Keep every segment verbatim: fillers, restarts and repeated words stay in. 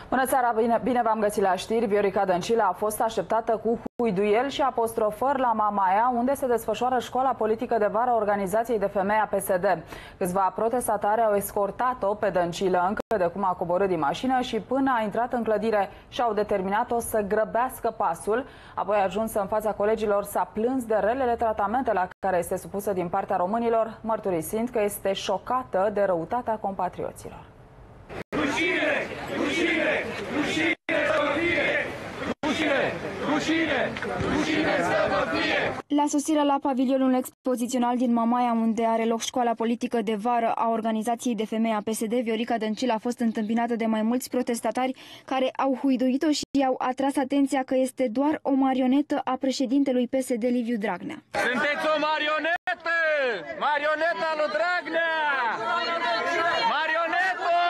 Bună seara, bine, bine v-am găsit la știri. Viorica Dăncilă a fost așteptată cu huiduieli și apostrofări la Mamaia, unde se desfășoară școala politică de vară a organizației de femei a P S D. Câțiva protestatari au escortat-o pe Dăncilă încă de cum a coborât din mașină și până a intrat în clădire și-au determinat-o să grăbească pasul. Apoi a ajuns în fața colegilor, s-a plâns de relele tratamente la care este supusă din partea românilor, mărturisind că este șocată de răutatea compatrioților. Rușine! Rușine! Rușine să vă fie! Rușine! Rușine! Rușine să vă fie! La sosirea la pavilionul expozițional din Mamaia, unde are loc școala politică de vară a organizației de femei a P S D, Viorica Dăncilă a fost întâmpinată de mai mulți protestatari care au huiduit-o și i-au atras atenția că este doar o marionetă a președintelui P S D, Liviu Dragnea. Sunteți o marionetă! Marioneta lui Dragnea! Marionetă!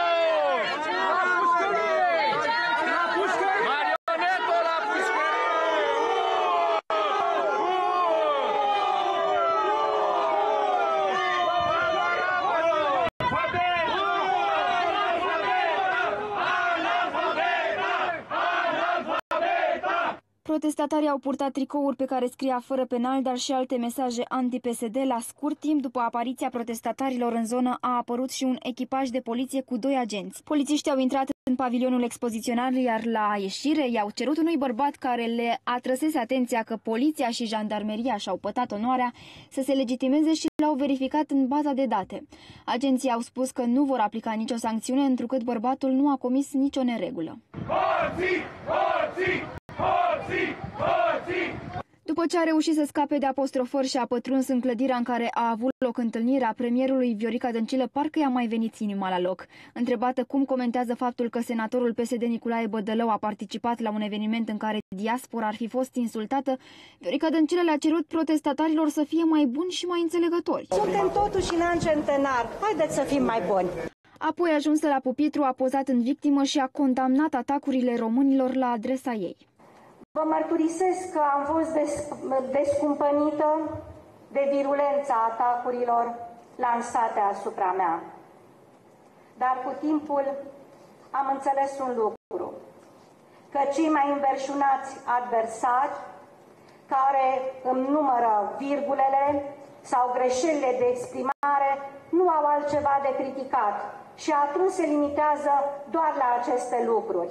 Protestatarii au purtat tricouri pe care scria fără penal, dar și alte mesaje anti-P S D. La scurt timp după apariția protestatarilor în zonă a apărut și un echipaj de poliție cu doi agenți. Polițiștii au intrat în pavilionul expozițional, iar la ieșire i-au cerut unui bărbat care le atrăsese atenția că poliția și jandarmeria și-au pătat onoarea să se legitimeze și l-au verificat în baza de date. Agenții au spus că nu vor aplica nicio sancțiune, întrucât bărbatul nu a comis nicio neregulă. Hoții! Hoții! Hoții! Hoții! După ce a reușit să scape de apostrofări și a pătruns în clădirea în care a avut loc întâlnirea premierului, Viorica Dăncilă parcă i-a mai venit inima la loc. Întrebată cum comentează faptul că senatorul P S D Nicolae Bădălău a participat la un eveniment în care diaspora ar fi fost insultată, Viorica Dăncilă le-a cerut protestatarilor să fie mai buni și mai înțelegători. Suntem totuși în an centenar, haideți să fim mai buni! Apoi, ajunsă la pupitru, a pozat în victimă și a condamnat atacurile românilor la adresa ei. Vă mărturisesc că am fost des, descumpănită de virulența atacurilor lansate asupra mea. Dar cu timpul am înțeles un lucru, că cei mai înverșunați adversari, care îmi numără virgulele sau greșelile de exprimare, nu au altceva de criticat și atunci se limitează doar la aceste lucruri.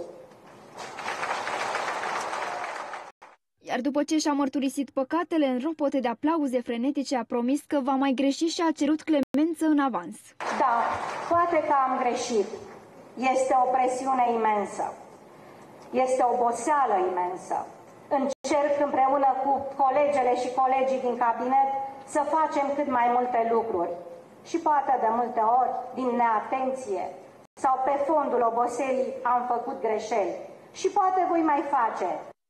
Iar după ce și-a mărturisit păcatele în ropote de aplauze frenetice, a promis că va mai greși și a cerut clemență în avans. Da, poate că am greșit. Este o presiune imensă. Este o oboseală imensă. Încerc împreună cu colegele și colegii din cabinet să facem cât mai multe lucruri. Și poate de multe ori, din neatenție sau pe fondul oboselii, am făcut greșeli. Și poate voi mai face.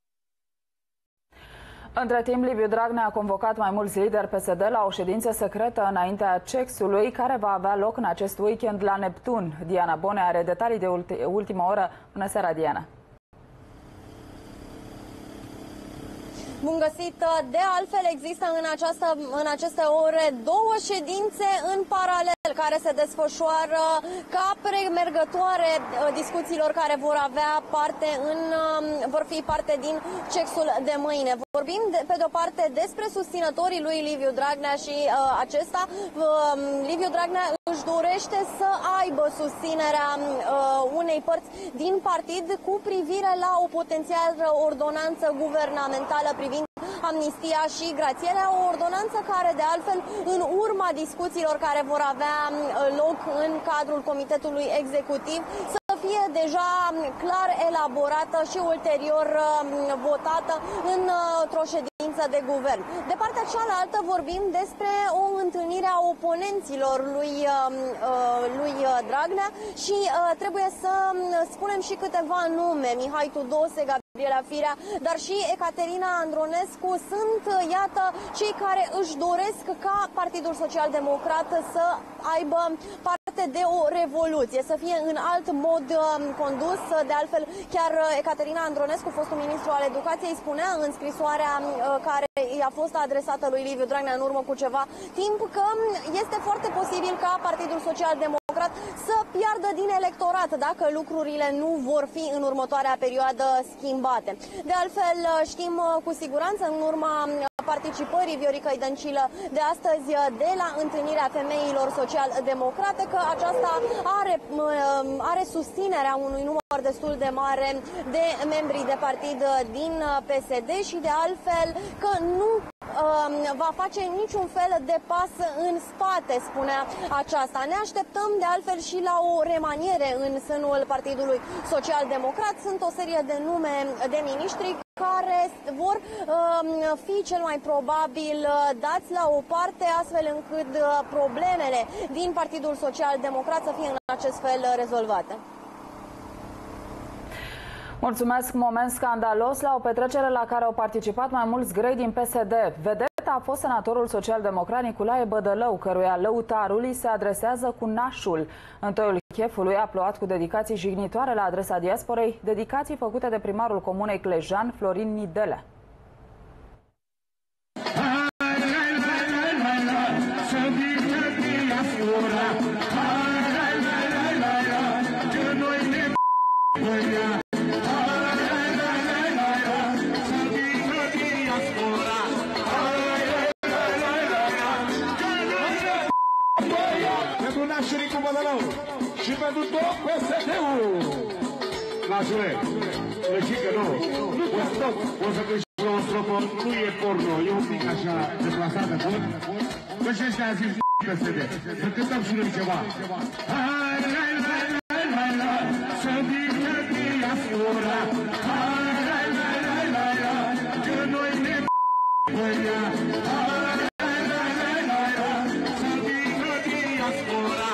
Între timp, Liviu Dragnea a convocat mai mulți lideri P S D la o ședință secretă înaintea C E X-ului, care va avea loc în acest weekend la Neptun. Diana Bone are detalii de ulti ultimă oră. Bună seara, Diana! Bun găsit! De altfel, există în, această, în aceste ore două ședințe în paralel care se desfășoară ca premergătoare discuțiilor care vor avea parte în, vor fi parte din C E X-ul de mâine. Vorbim de, pe de-o parte despre susținătorii lui Liviu Dragnea și uh, acesta, uh, Liviu Dragnea își dorește să aibă susținerea uh, unei părți din partid cu privire la o potențială ordonanță guvernamentală privind amnistia și grațierea, o ordonanță care, de altfel, în urma discuțiilor care vor avea loc în cadrul Comitetului Executiv, să fie deja clar elaborată și ulterior votată într-o ședință de guvern. De partea cealaltă vorbim despre o întâlnire a oponenților lui, lui Dragnea și trebuie să spunem și câteva nume. Mihai Tudose, Gabriela Firea, dar și Ecaterina Andronescu sunt, iată, cei care își doresc ca Partidul Social Democrat să aibă parte de o revoluție, să fie în alt mod condus. De altfel, chiar Ecaterina Andronescu, fostul ministru al educației, spunea în scrisoarea care i-a fost adresată lui Liviu Dragnea în urmă cu ceva timp că este foarte posibil ca Partidul Social Democrat Democrat să piardă din electorat dacă lucrurile nu vor fi în următoarea perioadă schimbate. De altfel, știm cu siguranță în urma participării Vioricăi Dăncilă de astăzi de la întâlnirea femeilor social-democrate că aceasta are, are susținerea unui număr destul de mare de membri de partid din P S D și de altfel că nu va face niciun fel de pas în spate, spunea aceasta. Ne așteptăm de altfel și la o remaniere în sânul Partidului Social-Democrat. Sunt o serie de nume de miniștri care vor uh, fi cel mai probabil uh, dați la o parte, astfel încât uh, problemele din Partidul Social-Democrat să fie în acest fel uh, rezolvate. Mulțumesc. Moment scandalos la o petrecere la care au participat mai mulți grei din P S D. Vedeta a fost senatorul social-democrat Nicolae Bădălău, căruia lăutarul îi se adresează cu nașul. În toiul chefului a plouat cu dedicații jignitoare la adresa diasporei, dedicații făcute de primarul comunei Clejan, Florin Nidele. Și pentru tot P S D-ul! Nașule, știi că nu, o să tot, o să câștigă o stropă, nu e porno, e un pic așa deplasată, bun? Că și ăștia a zis P S D, să cântăm și noi ceva. Hai, hai, hai, hai, hai, hai, să vină diaspora, hai, hai, hai, hai, hai, hai, că noi ne băia, hai, hai, hai, hai, hai, hai, să vină diaspora.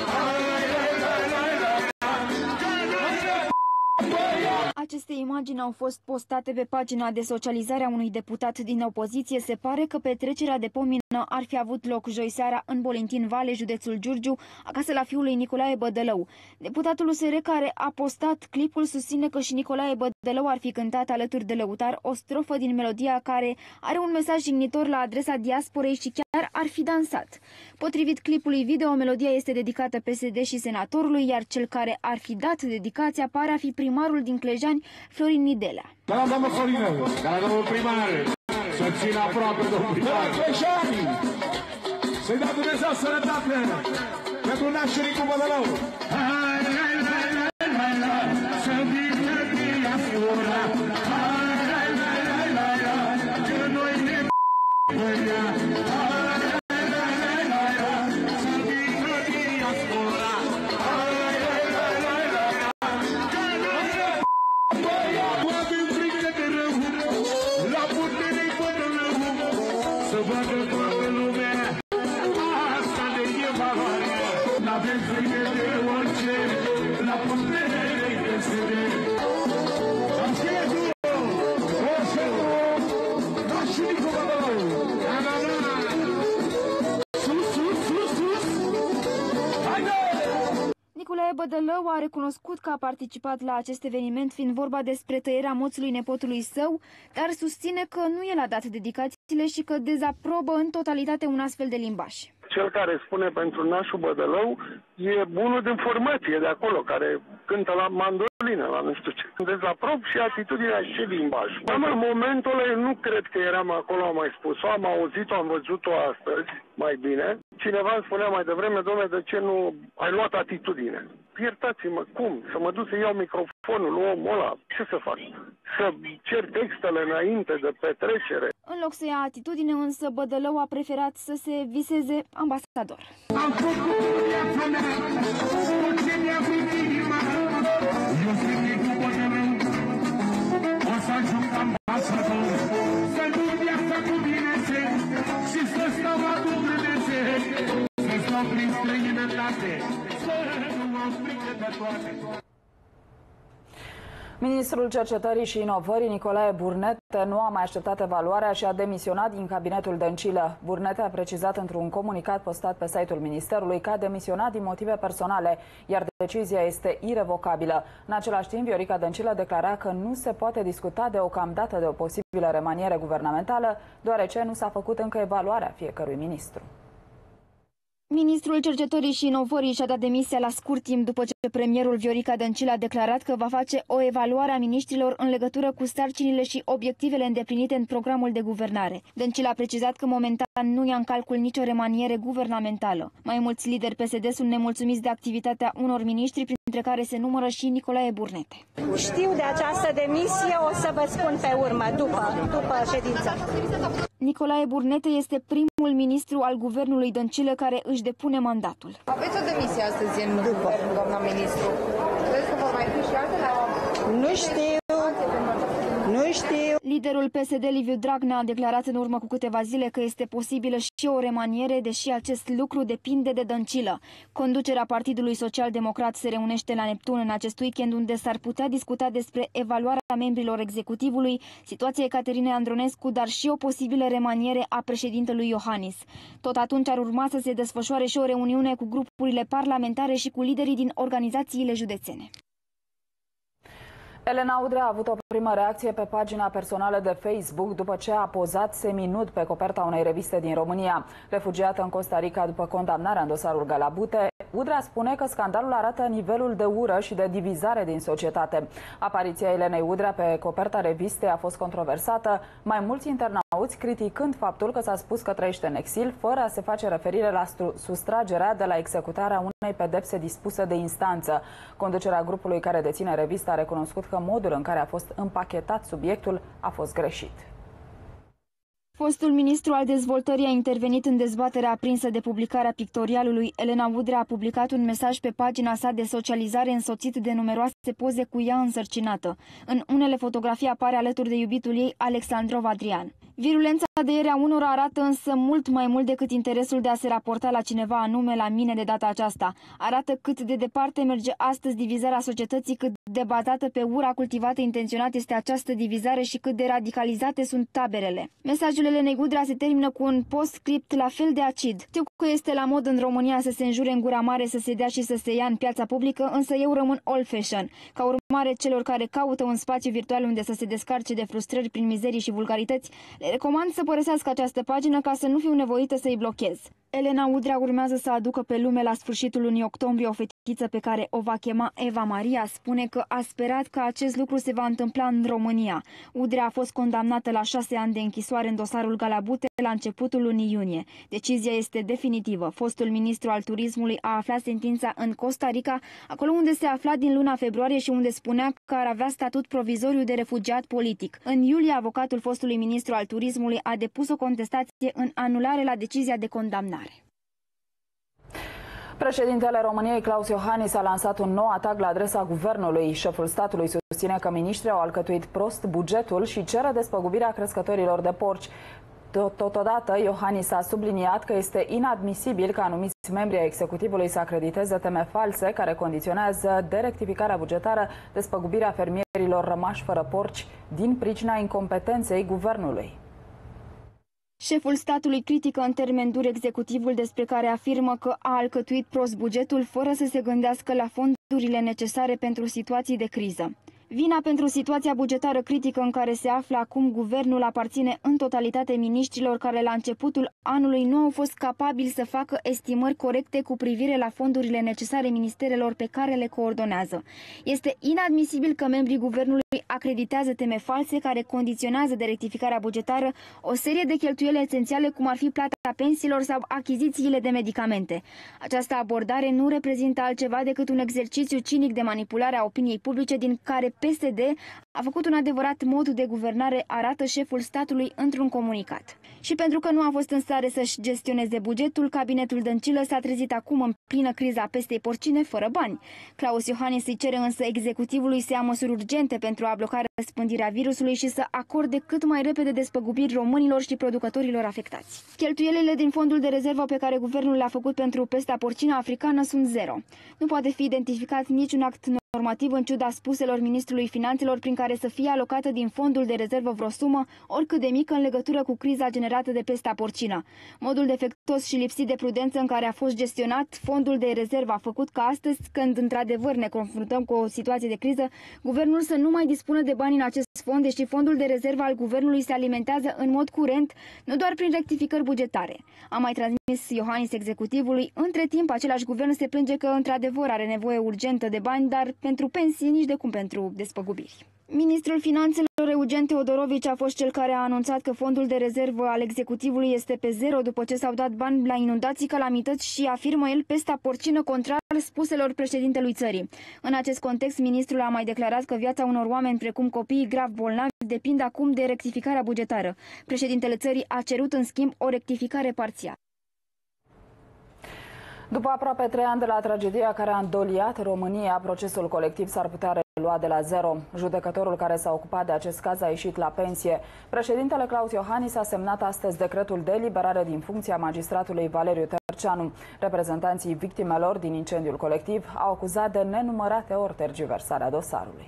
Aceste imagini au fost postate pe pagina de socializare a unui deputat din opoziție. Se pare că petrecerea de pomină ar fi avut loc joi seara în Bolintin Vale, județul Giurgiu, acasă la fiul lui Nicolae Bădălău. Deputatul U S R care a postat clipul susține că și Nicolae Bădălău ar fi cântat alături de lăutar o strofă din melodia care are un mesaj jignitor la adresa diasporei și chiar ar fi dansat. Potrivit clipului video, melodia este dedicată P S D și senatorului, iar cel care ar fi dat dedicația pare a fi primarul din Clejani, Florin Nidelea. Da, doamnă Florină, da, domnul primar, să țină aproape, domnul primar. Clejani, să-i dea Dumnezeu sănătate pentru nașterii cu Bădălău. Hai, hai, hai, hai, hai, hai, să vină diaspora. Hai, hai, hai, hai, hai, hai, că noi ne băia. Nicolae Bădălău a recunoscut că a participat la acest eveniment, fiind vorba despre tăierea moțului nepotului său, dar susține că nu el a dat dedicațiile și că dezaprobă în totalitate un astfel de limbaj. Cel care spune pentru nașul Bădălău e bunul din formație de acolo, care cântă la mandolină, la nu știu ce. Dezaprob și atitudinea și limbaj. Dar în momentul ăla eu nu cred că eram acolo, am mai spus-o, am auzit-o, am văzut-o astăzi, mai bine. Cineva îmi spunea mai devreme, dom'le, de ce nu ai luat atitudine? Iertați-mă, cum? Să mă duc să iau microfonul lui omul ăla? Ce să fac? Să cer textele înainte de petrecere? În loc să ia atitudine, însă, Bădălău a preferat să se viseze ambasador. Am făcut viața mea, tot ce mi-a vrut inima, eu sunt cu Bădălău, o să ajung ambasador, să duc viața cu Dumnezeu și să stau la Dumnezeu, să stau prin străinătate, să nu mă frică de toate. Ministrul Cercetării și Inovării, Nicolae Burnete, nu a mai așteptat evaluarea și a demisionat din cabinetul Dăncilă. Burnete a precizat într-un comunicat postat pe site-ul Ministerului că a demisionat din motive personale, iar decizia este irevocabilă. În același timp, Viorica Dăncilă declara că nu se poate discuta deocamdată de o posibilă remaniere guvernamentală, deoarece nu s-a făcut încă evaluarea fiecărui ministru. Ministrul Cercetării și Inovării și-a dat demisia la scurt timp după ce premierul Viorica Dăncilă a declarat că va face o evaluare a miniștrilor în legătură cu sarcinile și obiectivele îndeplinite în programul de guvernare. Dăncilă a precizat că momentan nu ia în calcul nicio remaniere guvernamentală. Mai mulți lideri P S D sunt nemulțumiți de activitatea unor miniștri, printre care se numără și Nicolae Burnete. Știu de această demisie, o să vă spun pe urmă, după, după ședință. Nicolae Burnete este primul ministru al guvernului Dăncilă care își depune mandatul. Aveți o demisie astăzi în guvern, doamna ministru. Credeți că vor mai fi și altele? Nu știu. Nu știu. Liderul P S D, Liviu Dragnea, a declarat în urmă cu câteva zile că este posibilă și o remaniere, deși acest lucru depinde de Dăncilă. Conducerea Partidului Social-Democrat se reunește la Neptun în acest weekend, unde s-ar putea discuta despre evaluarea membrilor executivului, situația Ecaterinei Andronescu, dar și o posibilă remaniere a președintelui Iohannis. Tot atunci ar urma să se desfășoare și o reuniune cu grupurile parlamentare și cu liderii din organizațiile județene. Elena Udrea a avut o primă reacție pe pagina personală de Facebook după ce a pozat seminud pe coperta unei reviste din România. Refugiată în Costa Rica după condamnarea în dosarul Galabute, Udrea spune că scandalul arată nivelul de ură și de divizare din societate. Apariția Elenei Udrea pe coperta revistei a fost controversată, mai mulți internauți criticând faptul că s-a spus că trăiește în exil, fără a se face referire la sustragerea de la executarea unei pedepse dispuse de instanță. Conducerea grupului care deține revista a recunoscut că modul în care a fost împachetat subiectul a fost greșit. Fostul ministru al dezvoltării a intervenit în dezbaterea aprinsă de publicarea pictorialului. Elena Udrea a publicat un mesaj pe pagina sa de socializare însoțit de numeroase poze cu ea însărcinată. În unele fotografii apare alături de iubitul ei, Alexandrov Adrian. Virulența de ieri a unora arată însă mult mai mult decât interesul de a se raporta la cineva anume, la mine de data aceasta. Arată cât de departe merge astăzi divizarea societății, cât de bazată pe ura cultivată intenționat este această divizare și cât de radicalizate sunt taberele. Mesajul Elenei Udrea se termină cu un post-script la fel de acid. Știu că este la mod în România să se înjure în gura mare, să se dea și să se ia în piața publică, însă eu rămân old-fashion. Ca urmare, celor care caută un spațiu virtual unde să se descarce de frustrări prin mizerii și vulgarități, le recomand să părăsească această pagină ca să nu fiu nevoită să-i blochez. Elena Udrea urmează să aducă pe lume la sfârșitul lunii octombrie o fetiță pe care o va chema Eva Maria. Spune că a sperat că acest lucru se va întâmpla în România. Udrea a fost condamnată la șase ani de închisoare în dosarul Galabute la începutul lunii iunie. Decizia este definitivă. Fostul ministru al turismului a aflat sentința în Costa Rica, acolo unde se afla din luna februarie și unde spunea că ar avea statut provizoriu de refugiat politic. În iulie, avocatul fostului ministru al turismului a depus o contestație în anulare la decizia de condamnare. Președintele României, Klaus Iohannis, a lansat un nou atac la adresa guvernului. Șeful statului susține că miniștrii au alcătuit prost bugetul și cere despăgubirea crescătorilor de porci. Totodată, Iohannis a subliniat că este inadmisibil ca anumiți membri ai executivului să acrediteze teme false care condiționează de rectificarea bugetară despăgubirea fermierilor rămași fără porci din pricina incompetenței guvernului. Șeful statului critică în termeni duri executivul, despre care afirmă că a alcătuit prost bugetul fără să se gândească la fondurile necesare pentru situații de criză. Vina pentru situația bugetară critică în care se află acum guvernul aparține în totalitate miniștrilor care la începutul anului nu au fost capabili să facă estimări corecte cu privire la fondurile necesare ministerelor pe care le coordonează. Este inadmisibil că membrii guvernului acreditează teme false care condiționează de rectificarea bugetară o serie de cheltuieli esențiale, cum ar fi plata pensiilor sau achizițiile de medicamente. Această abordare nu reprezintă altceva decât un exercițiu cinic de manipulare a opiniei publice, din care P S D a făcut un adevărat mod de guvernare, arată șeful statului într-un comunicat. Și pentru că nu a fost în stare să-și gestioneze bugetul, cabinetul Dăncilă s-a trezit acum în plină criza a pestei porcine fără bani. Klaus Iohannis îi cere însă executivului să ia măsuri urgente pentru a bloca răspândirea virusului și să acorde cât mai repede despăgubiri românilor și producătorilor afectați. Cheltuielile din fondul de rezervă pe care guvernul le-a făcut pentru pesta porcină africană sunt zero. Nu poate fi identificat niciun act normal normativ în ciuda spuselor ministrului finanțelor prin care să fie alocată din fondul de rezervă vreo sumă, oricât de mică, în legătură cu criza generată de pesta porcină. Modul defectuos și lipsit de prudență în care a fost gestionat fondul de rezervă a făcut ca astăzi, când într-adevăr ne confruntăm cu o situație de criză, guvernul să nu mai dispună de bani în acest fond, deși fondul de rezervă al guvernului se alimentează în mod curent, nu doar prin rectificări bugetare. A mai transmis Iohannis executivului. Între timp, același guvern se plânge că într-adevăr are nevoie urgentă de bani, dar pentru pensii nici de cum pentru despăgubiri. Ministrul Finanțelor Eugen Teodorovici a fost cel care a anunțat că fondul de rezervă al executivului este pe zero după ce s-au dat bani la inundații, calamități și, afirmă el, pesta porcină, contrar spuselor președintelui țării. În acest context, ministrul a mai declarat că viața unor oameni precum copiii grav bolnavi depinde acum de rectificarea bugetară. Președintele țării a cerut în schimb o rectificare parțială. După aproape trei ani de la tragedia care a îndoliat România, procesul colectiv s-ar putea relua de la zero. Judecătorul care s-a ocupat de acest caz a ieșit la pensie. Președintele Claus Iohannis a semnat astăzi decretul de eliberare din funcția magistratului Valeriu Tărceanu. Reprezentanții victimelor din incendiul colectiv au acuzat de nenumărate ori tergiversarea dosarului.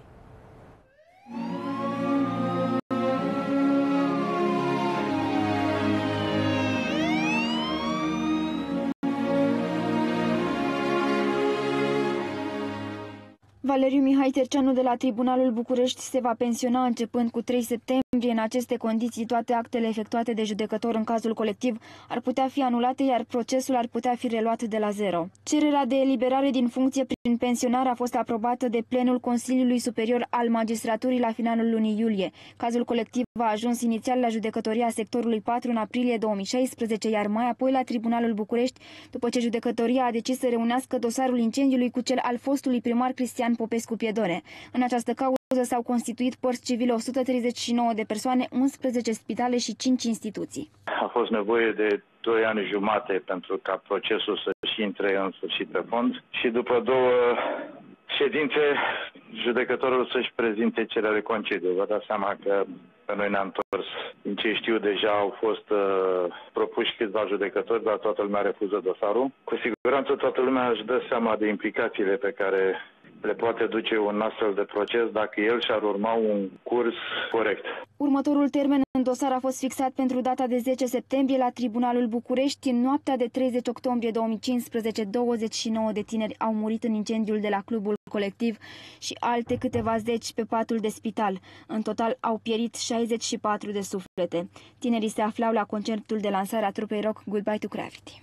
Valeriu Mihai Tărceanu de la Tribunalul București se va pensiona începând cu trei septembrie. În aceste condiții, toate actele efectuate de judecător în cazul colectiv ar putea fi anulate, iar procesul ar putea fi reluat de la zero. Cererea de eliberare din funcție prin pensionare a fost aprobată de plenul Consiliului Superior al Magistraturii la finalul lunii iulie. Cazul colectiv a ajuns inițial la judecătoria sectorului patru în aprilie două mii șaisprezece, iar mai apoi la Tribunalul București, după ce judecătoria a decis să reunească dosarul incendiului cu cel al fostului primar Cristian Popescu Piedone. În această cauză s-au constituit părți civile o sută treizeci și nouă de persoane, unsprezece spitale și cinci instituții. A fost nevoie de doi ani jumate pentru ca procesul să-și intre în sfârșit pe fond și după două ședințe judecătorul să-și prezinte cererea de concediu. Vă dați seama că pe noi ne-am întors. Din ce știu, deja au fost uh, propuși câțiva judecători, dar toată lumea refuză dosarul. Cu siguranță toată lumea își dă seama de implicațiile pe care le poate duce un astfel de proces dacă el și-ar urma un curs corect. Următorul termen în dosar a fost fixat pentru data de zece septembrie la Tribunalul București. În noaptea de treizeci octombrie două mii cincisprezece, douăzeci și nouă de tineri au murit în incendiul de la clubul colectiv și alte câteva zeci pe patul de spital. În total au pierit șaizeci și patru de suflete. Tinerii se aflau la concertul de lansare a trupei rock Goodbye to Gravity.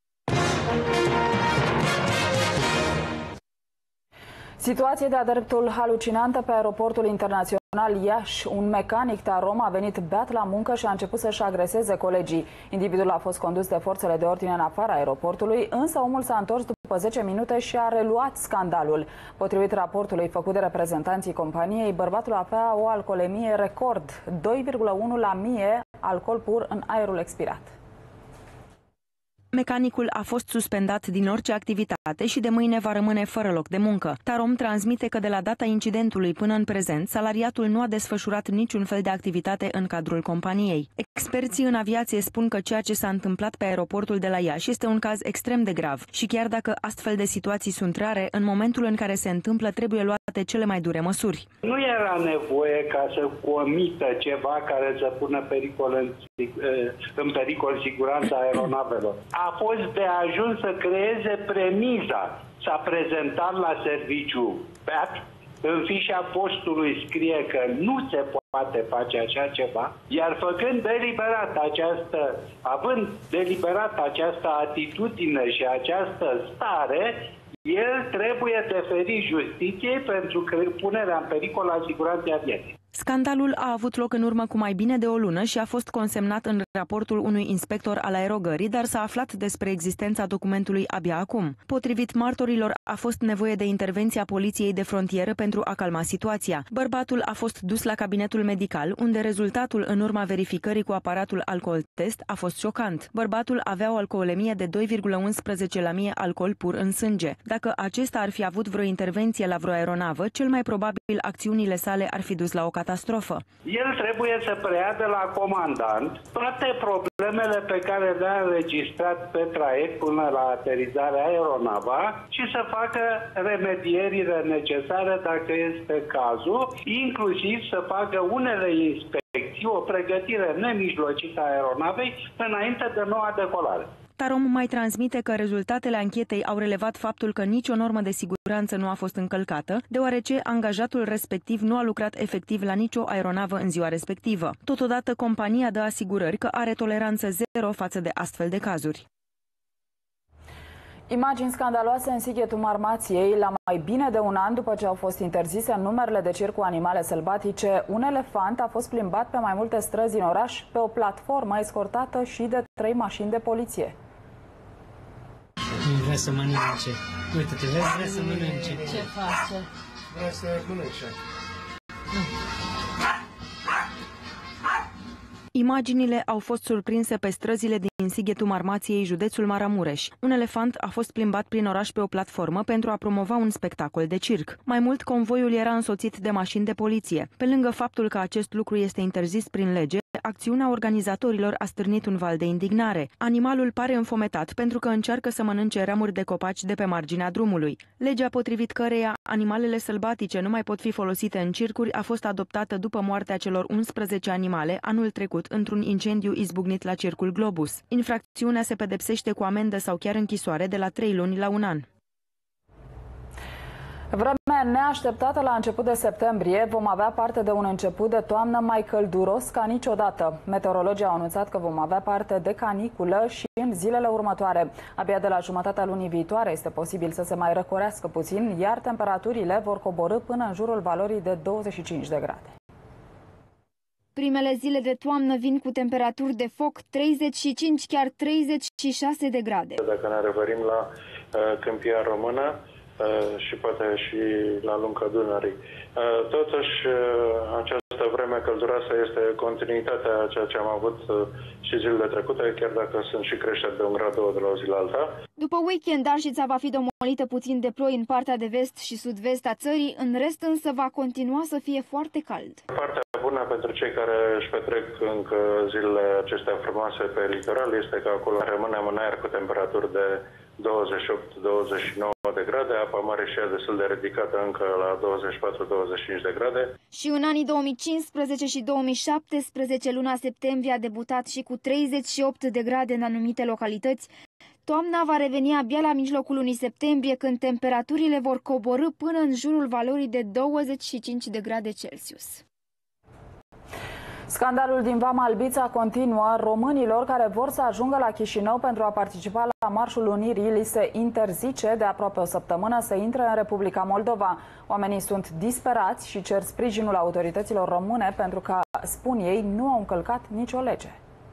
Situație de-a dreptul halucinantă pe aeroportul internațional Iași. Un mecanic tarom a venit beat la muncă și a început să-și agreseze colegii. Individul a fost condus de forțele de ordine în afara aeroportului, însă omul s-a întors după zece minute și a reluat scandalul. Potrivit raportului făcut de reprezentanții companiei, bărbatul avea o alcoolemie record, doi virgulă unu la mie alcool pur în aerul expirat. Mecanicul a fost suspendat din orice activitate și de mâine va rămâne fără loc de muncă. Tarom transmite că de la data incidentului până în prezent, salariatul nu a desfășurat niciun fel de activitate în cadrul companiei. Experții în aviație spun că ceea ce s-a întâmplat pe aeroportul de la Iași este un caz extrem de grav și chiar dacă astfel de situații sunt rare, în momentul în care se întâmplă trebuie luate cele mai dure măsuri. Nu era nevoie ca să comită ceva care să pună pericol în, în pericol siguranța aeronavelor. A fost de ajuns să creeze premiza. S-a prezentat la serviciu beat, în fișa postului scrie că nu se poate face așa ceva, iar făcând deliberat această, având deliberat această atitudine și această stare, el trebuie deferit justiției pentru punerea în pericol a siguranței aviatice. Scandalul a avut loc în urmă cu mai bine de o lună și a fost consemnat în raportul unui inspector al aerogării, dar s-a aflat despre existența documentului abia acum. Potrivit martorilor, a fost nevoie de intervenția poliției de frontieră pentru a calma situația. Bărbatul a fost dus la cabinetul medical, unde rezultatul în urma verificării cu aparatul alcool test a fost șocant. Bărbatul avea o alcoolemie de doi virgulă unsprezece la mie alcool pur în sânge. Dacă acesta ar fi avut vreo intervenție la vreo aeronavă, cel mai probabil acțiunile sale ar fi dus la o catastrofă. catastrofă. El trebuie să preia de la comandant toate problemele pe care le-a înregistrat pe traiect până la aterizarea aeronava și să facă remedierile necesare dacă este cazul, inclusiv să facă unele inspecții, o pregătire nemijlocită a aeronavei înainte de noua decolare. Tarom mai transmite că rezultatele anchetei au relevat faptul că nicio normă de siguranță nu a fost încălcată, deoarece angajatul respectiv nu a lucrat efectiv la nicio aeronavă în ziua respectivă. Totodată, compania dă asigurări că are toleranță zero față de astfel de cazuri. Imagini scandaloase în Sighetul Marmației. La mai bine de un an după ce au fost interzise numerele de circ cu animale sălbatice, un elefant a fost plimbat pe mai multe străzi în oraș pe o platformă escortată și de trei mașini de poliție. Nu vrea să mănânce. Uite-te, vezi, vrea să mănânce. Ce face? Vrea să mănânce. Imaginile au fost surprinse pe străzile din Sighetul Marmației, județul Maramureș. Un elefant a fost plimbat prin oraș pe o platformă pentru a promova un spectacol de circ. Mai mult, convoiul era însoțit de mașini de poliție. Pe lângă faptul că acest lucru este interzis prin lege, acțiunea organizatorilor a stârnit un val de indignare. Animalul pare înfometat pentru că încearcă să mănânce ramuri de copaci de pe marginea drumului. Legea potrivit căreia animalele sălbatice nu mai pot fi folosite în circuri a fost adoptată după moartea celor unsprezece animale anul trecut într-un incendiu izbucnit la Circul Globus. Infracțiunea se pedepsește cu amendă sau chiar închisoare de la trei luni la un an. Vreme neașteptată la început de septembrie, vom avea parte de un început de toamnă mai călduros ca niciodată. Meteorologii au anunțat că vom avea parte de caniculă și în zilele următoare. Abia de la jumătatea lunii viitoare este posibil să se mai răcorească puțin, iar temperaturile vor coborî până în jurul valorii de douăzeci și cinci de grade. Primele zile de toamnă vin cu temperaturi de foc treizeci și cinci, chiar treizeci și șase de grade. Dacă ne referim la uh, câmpia română, și poate și la lunga Dunării. Totuși, această vreme călduroasă este continuitatea a ceea ce am avut și zilele trecute, chiar dacă sunt și creșteri de un grad două de la o zi la alta. După weekend, Arșița va fi domolită puțin de ploi în partea de vest și sud-vest a țării, în rest însă va continua să fie foarte cald. Partea bună pentru cei care își petrec încă zilele acestea frumoase pe litoral este că acolo rămânem în aer cu temperaturi de douăzeci și opt douăzeci și nouă de grade, apa mare și ea destul de ridicată încă la douăzeci și patru douăzeci și cinci de grade. Și în anii două mii cincisprezece și două mii șaptesprezece, luna septembrie a debutat și cu treizeci și opt de grade în anumite localități. Toamna va reveni abia la mijlocul lunii septembrie, când temperaturile vor coborî până în jurul valorii de douăzeci și cinci de grade Celsius. Scandalul din Vama Albița continuă. Românilor care vor să ajungă la Chișinău pentru a participa la Marșul Unirii li se interzice de aproape o săptămână să intre în Republica Moldova. Oamenii sunt disperați și cer sprijinul autorităților române pentru că, spun ei, nu au încălcat nicio lege.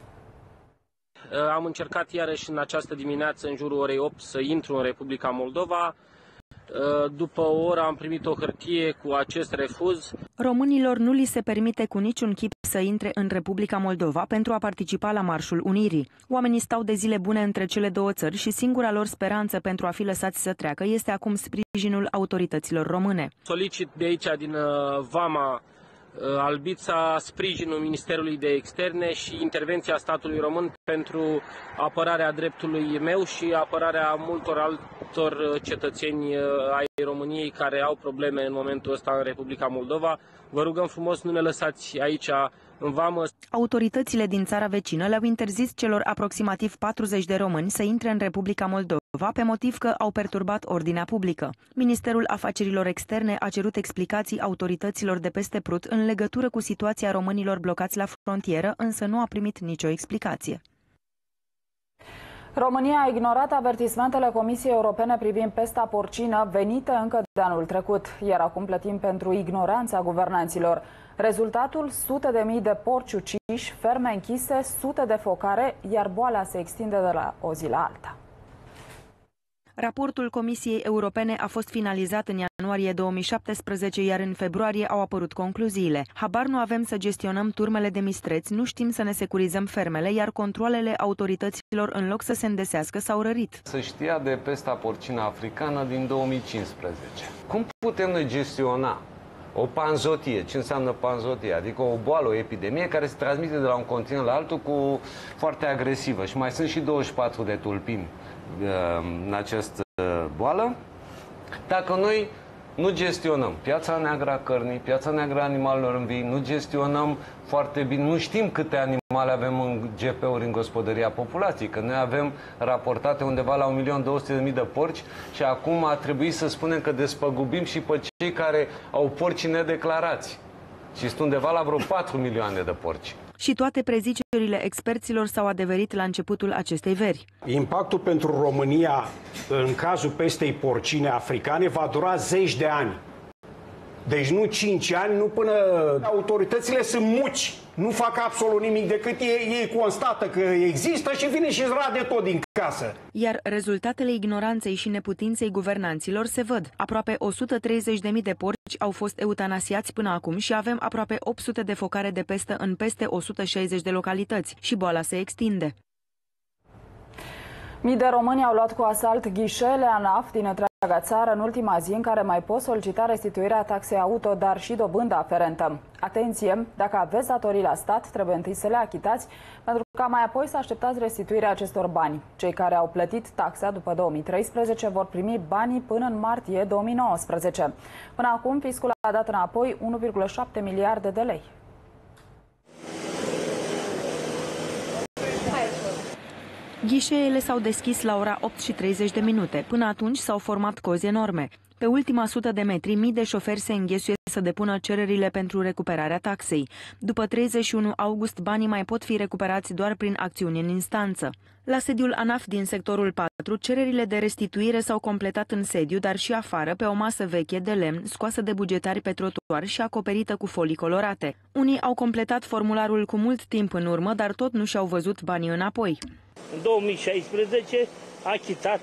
Am încercat iarăși în această dimineață, în jurul orei opt, să intru în Republica Moldova. După o oră am primit o hârtie cu acest refuz. Românilor nu li se permite cu niciun chip să intre în Republica Moldova pentru a participa la Marșul Unirii. Oamenii stau de zile bune între cele două țări și singura lor speranță pentru a fi lăsați să treacă este acum sprijinul autorităților române. Solicit de aici, din Vama Albița, sprijinul Ministerului de Externe și intervenția statului român pentru apărarea dreptului meu și apărarea multor altor cetățeni ai României care au probleme în momentul ăsta în Republica Moldova. Vă rugăm frumos, nu ne lăsați aici în Vamă. Autoritățile din țara vecină le-au interzis celor aproximativ patruzeci de români să intre în Republica Moldova pe motiv că au perturbat ordinea publică. Ministerul Afacerilor Externe a cerut explicații autorităților de peste Prut în legătură cu situația românilor blocați la frontieră, însă nu a primit nicio explicație. România a ignorat avertismentele Comisiei Europene privind pesta porcină venite încă de anul trecut, iar acum plătim pentru ignoranța guvernanților. Rezultatul? Sute de mii de porci uciși, ferme închise, sute de focare, iar boala se extinde de la o zi la alta. Raportul Comisiei Europene a fost finalizat în ianuarie două mii șaptesprezece, iar în februarie au apărut concluziile. Habar nu avem să gestionăm turmele de mistreți, nu știm să ne securizăm fermele, iar controalele autorităților, în loc să se îndesească, s-au rărit. Se știa de pesta porcină africană din două mii cincisprezece. Cum putem noi gestiona o panzotie. Ce înseamnă panzotie? Adică o boală, o epidemie care se transmite de la un continent la altul cu foarte agresivă. Și mai sunt și douăzeci și patru de tulpini în această boală. Dacă noi nu gestionăm piața neagră a cărnii, piața neagră a animalelor în vii, nu gestionăm foarte bine, nu știm câte animale avem în G P-uri în gospodăria populației, că noi avem raportate undeva la un milion două sute de mii de porci și acum a trebuit să spunem că despăgubim și pe cei care au porci nedeclarați. Și sunt undeva la vreo patru milioane de porci. Și toate prezicerile experților s-au adeverit la începutul acestei veri. Impactul pentru România în cazul pestei porcine africane va dura zeci de ani. Deci nu cinci ani, nu până autoritățile sunt muci. Nu fac absolut nimic decât ei, ei constată că există și vine și îți rade tot din casă. Iar rezultatele ignoranței și neputinței guvernanților se văd. Aproape o sută treizeci de mii de porci au fost eutanasiați până acum și avem aproape opt sute de focare de pestă în peste o sută șaizeci de localități și boala se extinde. Mii de români au luat cu asalt ghișeele ANAF din întreaga țară în ultima zi în care mai pot solicita restituirea taxei auto, dar și dobânda aferentă. Atenție, dacă aveți datorii la stat, trebuie întâi să le achitați, pentru ca mai apoi să așteptați restituirea acestor bani. Cei care au plătit taxa după două mii treisprezece vor primi banii până în martie două mii nouăsprezece. Până acum, fiscul a dat înapoi unu virgulă șapte miliarde de lei. Ghișeele s-au deschis la ora opt și treizeci de minute. Până atunci s-au format cozi enorme. Pe ultima sută de metri, mii de șoferi se înghesuie să depună cererile pentru recuperarea taxei. După treizeci și unu august, banii mai pot fi recuperați doar prin acțiuni în instanță. La sediul ANAF din sectorul patru, cererile de restituire s-au completat în sediu, dar și afară, pe o masă veche de lemn, scoasă de bugetari pe trotuar și acoperită cu folii colorate. Unii au completat formularul cu mult timp în urmă, dar tot nu și-au văzut banii înapoi. În două mii șaisprezece a achitat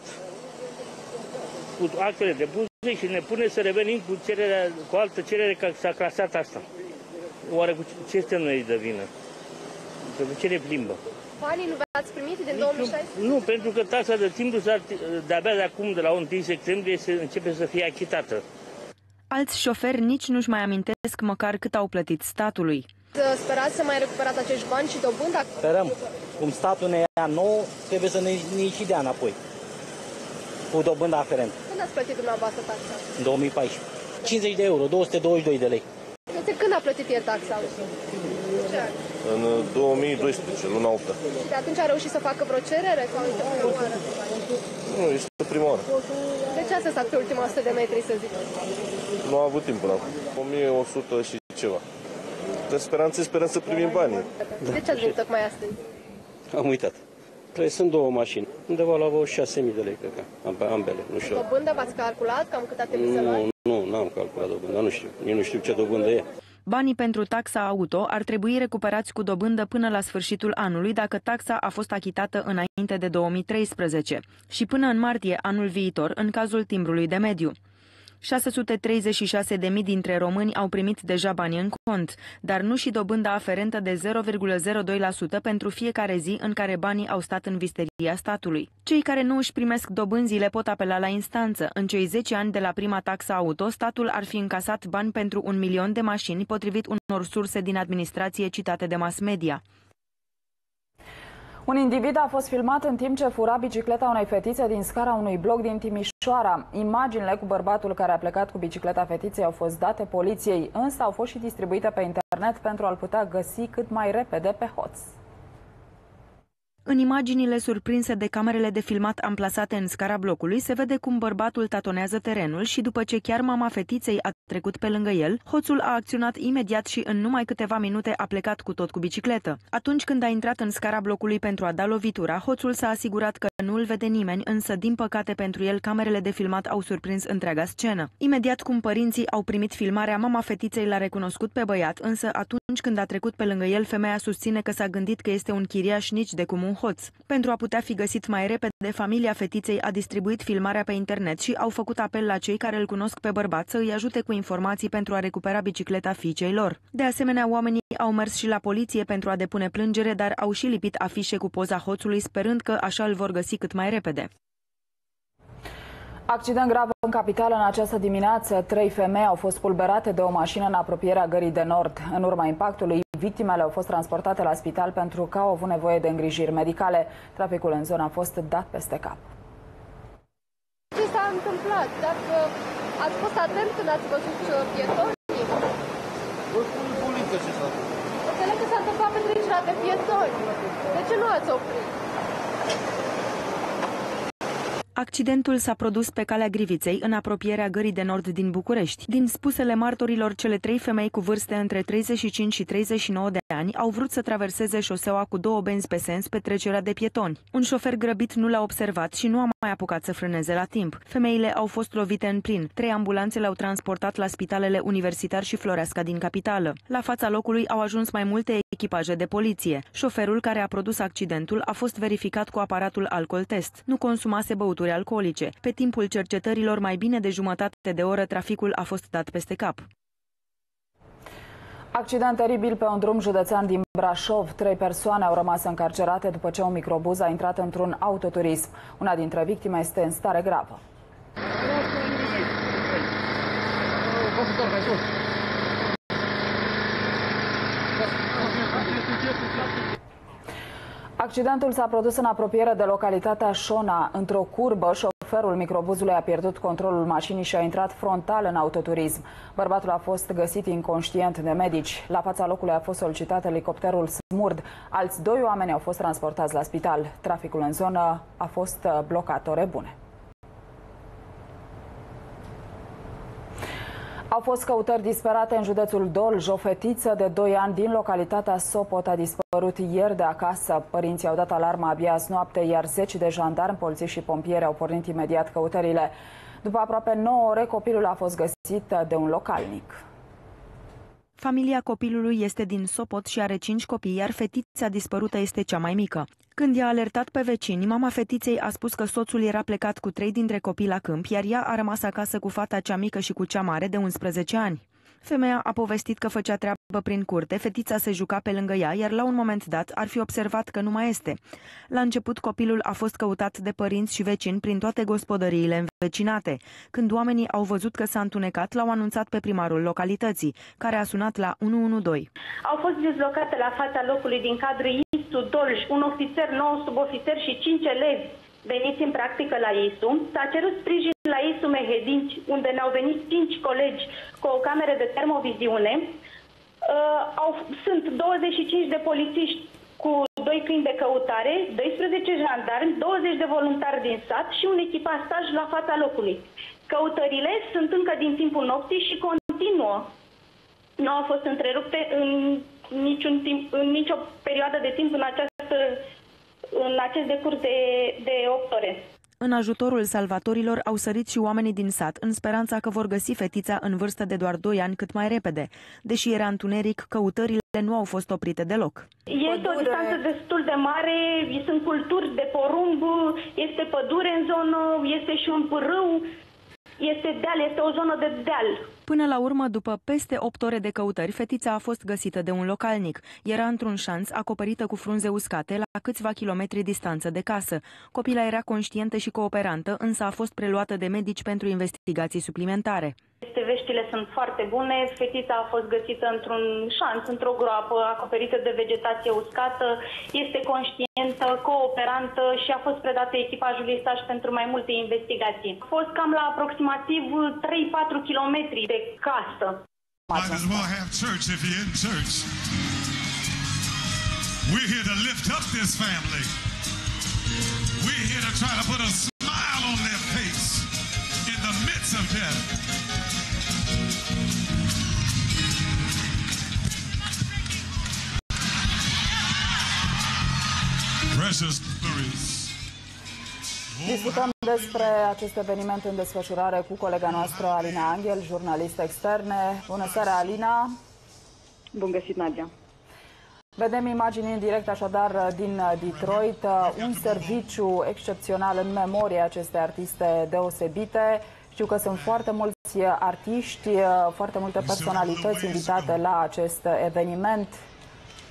cu actele de buze și ne pune să revenim cu, cererea, cu altă cerere că s-a clasat asta. Oare cu ce este noi de vină? Pentru ce ne plimbă? Banii nu v-ați primit din două mii șaisprezece? Nu, pentru că taxa de timbru de-abia de acum, de la întâi septembrie, se începe să fie achitată. Alți șoferi nici nu-și mai amintesc măcar cât au plătit statului. Sperați să mai recuperați acești bani și dobânda? Sperăm. Cum statul ne ia nouă, trebuie să ne, ne și dea înapoi. Cu dobânda aferentă. Când ați plătit dumneavoastră taxa? În două mii paisprezece. cincizeci de euro, două sute douăzeci și doi de lei. De când a plătit el taxa? În două mii doisprezece, luna opt. Și de atunci a reușit să facă vreo cerere? Sau nu, este prima oară. De ce ați stat pe ultima sută de metri, să zic? Nu a avut timp până acum. o mie o sută și ceva. De speranță, sperăm să primim banii. De ce ați venit tocmai astăzi? Am uitat. Sunt două mașini, undeva la vreo șase mii de lei, cred că, ambele, nu știu. Dobândă v-ați calculat cam cât a trebuit să luați? Nu, nu am calculat dobândă, nu știu, nici nu știu ce dobândă e. Banii pentru taxa auto ar trebui recuperați cu dobândă până la sfârșitul anului dacă taxa a fost achitată înainte de două mii treisprezece și până în martie anul viitor în cazul timbrului de mediu. șase sute treizeci și șase de mii dintre români au primit deja bani în cont, dar nu și dobânda aferentă de zero virgulă zero doi la sută pentru fiecare zi în care banii au stat în visteria statului. Cei care nu își primesc dobânzile pot apela la instanță. În cei zece ani de la prima taxă auto, statul ar fi încasat bani pentru un milion de mașini, potrivit unor surse din administrație citate de mass media. Un individ a fost filmat în timp ce fura bicicleta unei fetițe din scara unui bloc din Timișoara. Imaginile cu bărbatul care a plecat cu bicicleta fetiței au fost date poliției, însă au fost și distribuite pe internet pentru a-l putea găsi cât mai repede pe hoț. În imaginile surprinse de camerele de filmat amplasate în scara blocului, se vede cum bărbatul tatonează terenul și după ce chiar mama fetiței a trecut pe lângă el, hoțul a acționat imediat și în numai câteva minute a plecat cu tot cu bicicletă. Atunci când a intrat în scara blocului pentru a da lovitura, hoțul s-a asigurat că nu îl vede nimeni, însă din păcate pentru el, camerele de filmat au surprins întreaga scenă. Imediat cum părinții au primit filmarea, mama fetiței l-a recunoscut pe băiat, însă atunci când a trecut pe lângă el, femeia susține că s-a gândit că este un chiriaș, nici de cum un hoț. Pentru a putea fi găsit mai repede, familia fetiței a distribuit filmarea pe internet și au făcut apel la cei care îl cunosc pe bărbat să îi ajute cu informații pentru a recupera bicicleta fiicei lor. De asemenea, oamenii au mers și la poliție pentru a depune plângere, dar au și lipit afișe cu poza hoțului, sperând că așa îl vor găsi cât mai repede. Accident grav în capitală în această dimineață. Trei femei au fost spulberate de o mașină în apropierea Gării de Nord. În urma impactului, victimele au fost transportate la spital pentru că au avut nevoie de îngrijiri medicale. Traficul în zonă a fost dat peste cap. Ce s-a întâmplat? Dacă ați fost atent când ați văzut pietonii? Vă spun poliția ce s-a întâmplat. Înțeleg că s-a întâmplat petrecerea de pietoni. De ce nu ați oprit? Accidentul s-a produs pe calea Griviței, în apropierea Gării de Nord din București. Din spusele martorilor, cele trei femei cu vârste între treizeci și cinci și treizeci și nouă de ani au vrut să traverseze șoseaua cu două benzi pe sens pe trecerea de pietoni. Un șofer grăbit nu le-a observat și nu a mai apucat să frâneze la timp. Femeile au fost lovite în plin. Trei ambulanțe le-au transportat la spitalele Universitar și Floreasca din capitală. La fața locului au ajuns mai multe echipaje de poliție. Șoferul care a produs accidentul a fost verificat cu aparatul alcool test. Nu consumase băuturi alcoolice. Pe timpul cercetărilor, mai bine de jumătate de oră, traficul a fost dat peste cap. Accident teribil pe un drum județean din Brașov. Trei persoane au rămas încarcerate după ce un microbuz a intrat într-un autoturism. Una dintre victime este în stare gravă. Accidentul s-a produs în apropiere de localitatea Șona. Într-o curbă, șoferul microbuzului a pierdut controlul mașinii și a intrat frontal în autoturism. Bărbatul a fost găsit inconștient de medici. La fața locului a fost solicitat elicopterul Smurd. Alți doi oameni au fost transportați la spital. Traficul în zonă a fost blocat ore bune. Au fost căutări disperate în județul Dolj. O fetiță de doi ani din localitatea Sopot a dispărut ieri de acasă. Părinții au dat alarma abia azi noapte, iar zeci de jandarmi, polițiști și pompieri au pornit imediat căutările. După aproape nouă ore, copilul a fost găsit de un localnic. Familia copilului este din Sopot și are cinci copii, iar fetița dispărută este cea mai mică. Când i-a alertat pe vecini, mama fetiței a spus că soțul era plecat cu trei dintre copii la câmp, iar ea a rămas acasă cu fata cea mică și cu cea mare de unsprezece ani. Femeia a povestit că făcea treabă prin curte, fetița se juca pe lângă ea, iar la un moment dat ar fi observat că nu mai este. La început, copilul a fost căutat de părinți și vecini prin toate gospodăriile învecinate. Când oamenii au văzut că s-a întunecat, l-au anunțat pe primarul localității, care a sunat la unu unu doi. Au fost dislocate la fața locului din cadrul I S U Dolj un ofițer, nouă subofițeri și cinci elevi veniți în practică la I S U. S-a cerut sprijin la I S U Mehedinți, unde ne-au venit cinci colegi cu o cameră de termoviziune. Uh, au, sunt douăzeci și cinci de polițiști cu doi câini de căutare, doisprezece jandarmi, douăzeci de voluntari din sat și un echipaj staj la fața locului. Căutările sunt încă din timpul nopții și continuă. Nu au fost întrerupte în, niciun timp, în nicio perioadă de timp în această în acest decurs de, de opt ore. În ajutorul salvatorilor au sărit și oamenii din sat, în speranța că vor găsi fetița în vârstă de doar doi ani cât mai repede. Deși era întuneric, căutările nu au fost oprite deloc. Este o distanță destul de mare, sunt culturi de porumb, este pădure în zonă, este și un râu, este deal, este o zonă de deal. Până la urmă, după peste opt ore de căutări, fetița a fost găsită de un localnic. Era într-un șanț acoperită cu frunze uscate la câțiva kilometri distanță de casă. Copila era conștientă și cooperantă, însă a fost preluată de medici pentru investigații suplimentare. Veștile sunt foarte bune. Fetița a fost găsită într-un șanț, într-o groapă, acoperită de vegetație uscată. Este conștientă, cooperantă și a fost predată echipajului staj pentru mai multe investigații. A fost cam la aproximativ trei patru kilometri de casă. Might as well have church if you're in church. We're here to lift up this family. We're here to try to put a smile on their face in the midst of death. Precious memories. Discutăm despre acest eveniment în desfășurare cu colega noastră Alina Angel, jurnalistă externe. Bună seara, Alina! Bun găsit, Nadia! Vedem imagini în direct așadar din Detroit, un serviciu excepțional în memoria acestei artiste deosebite. Știu că sunt foarte mulți artiști, foarte multe personalități invitate la acest eveniment. Ce poți